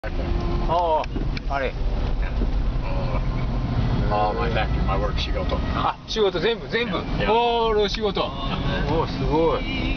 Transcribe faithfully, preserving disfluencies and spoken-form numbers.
ああ、あれ。 ああ、my factory, my work 仕事。 あ、仕事全部全部。 いやおー、仕事。おー、すごい。